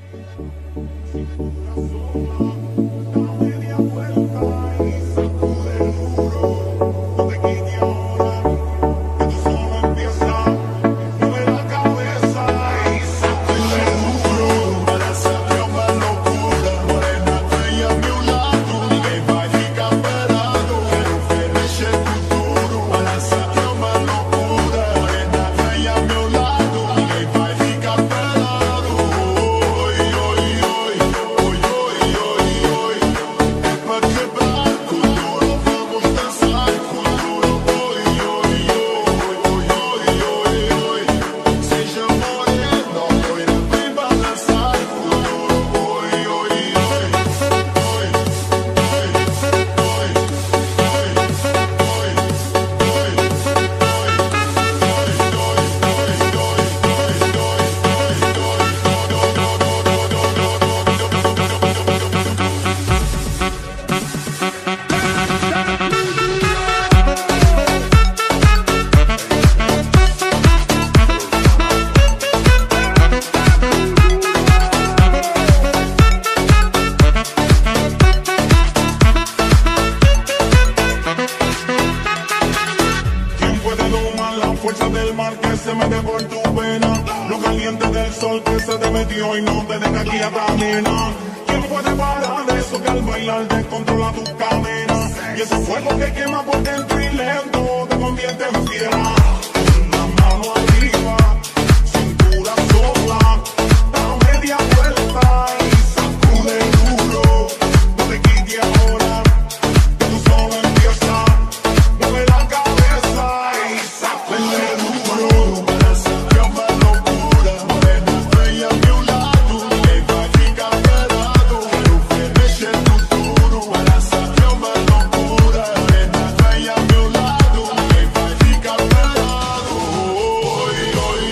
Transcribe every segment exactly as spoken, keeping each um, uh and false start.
fuerza del mar que se mete por tu vena, lo caliente del sol que se te metió y no te deja aquí a camina. ¿Quién puede parar eso que al bailar descontrola tus cadenas? Y ese fuego que quema por dentro y lento te convierte en fiera. Una mano arriba, cintura sola, da media vuelta y sacude duro. No te quites ahora, que tú solo empieza. Mueve la cabeza y sacude duro. Para sacar más locura, morena bella a mi lado. Que va a ficar pelado, quiero que me eche el futuro. Para sacar más locura, morena bella a mi lado. Que va a ficar pelado. Hoy, hoy,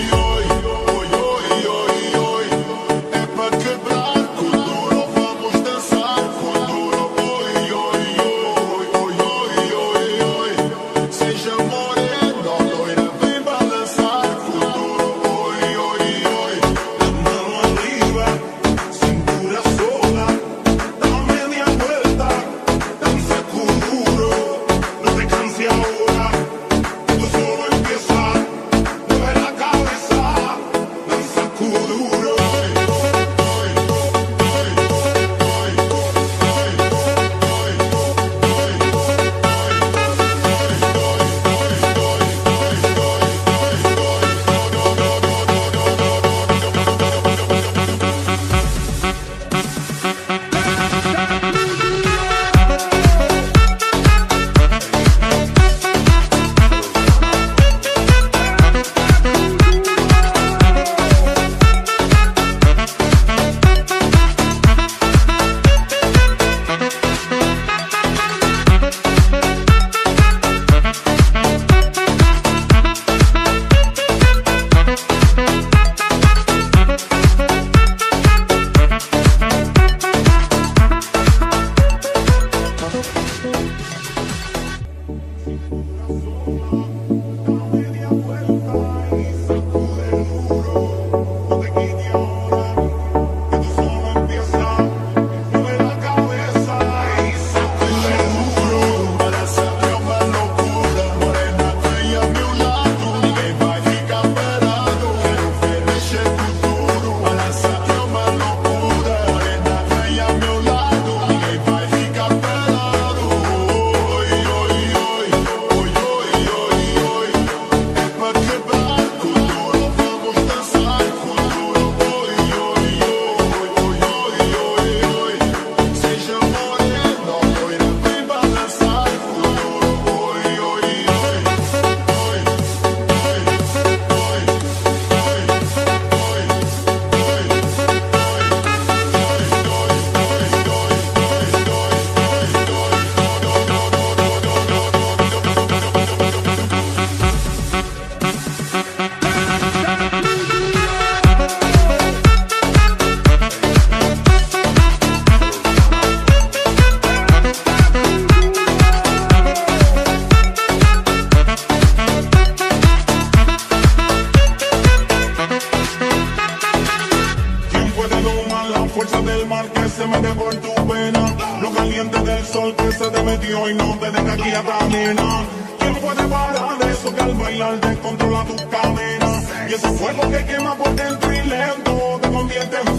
fuerza del mar que se mete por tu vena, lo caliente del sol que se te metió y no te deja quieta, nena. ¿Quién puede parar eso que al bailar descontrola tus cadenas? Y ese fuego que quema por dentro y lento te convierte en